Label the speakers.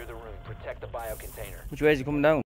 Speaker 1: secure the room. Protect the biocontainer.
Speaker 2: Which way is he coming down?